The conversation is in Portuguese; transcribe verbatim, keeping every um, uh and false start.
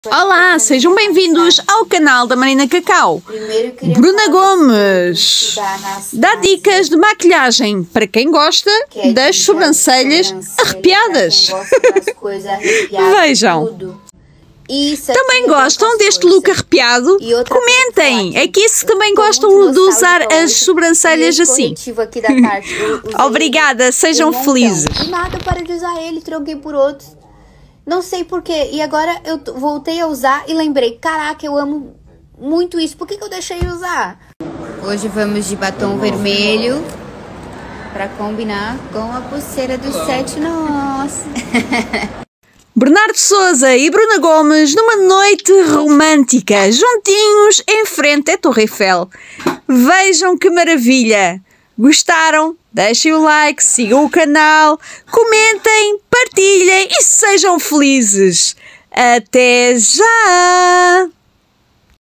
Olá, sejam bem-vindos ao canal da Marina Cacau. Bruna Gomes dá dicas de maquilhagem para quem gosta das sobrancelhas arrepiadas. Vejam. Também gostam deste look arrepiado? Comentem! É que isso também gostam de usar as sobrancelhas assim. Obrigada, sejam felizes. Do nada eu parei de usar ele, troquei por outros. Não sei porquê. E agora eu voltei a usar e lembrei, caraca, eu amo muito isso. Por que que eu deixei de usar? Hoje vamos de batom vermelho pra combinar com a pulseira dos sete nós. Bernardo Souza e Bruna Gomes numa noite romântica, juntinhos em frente à Torre Eiffel. Vejam que maravilha! Gostaram? Deixem o like, sigam o canal, comentem, partilhem e sejam felizes. Até já!